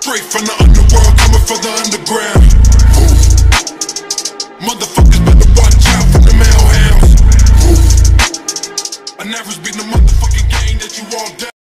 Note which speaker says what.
Speaker 1: Straight from the underworld, coming from the underground. Motherfuckers better watch out for the hellhounds. I never been the motherfucking game that you all down.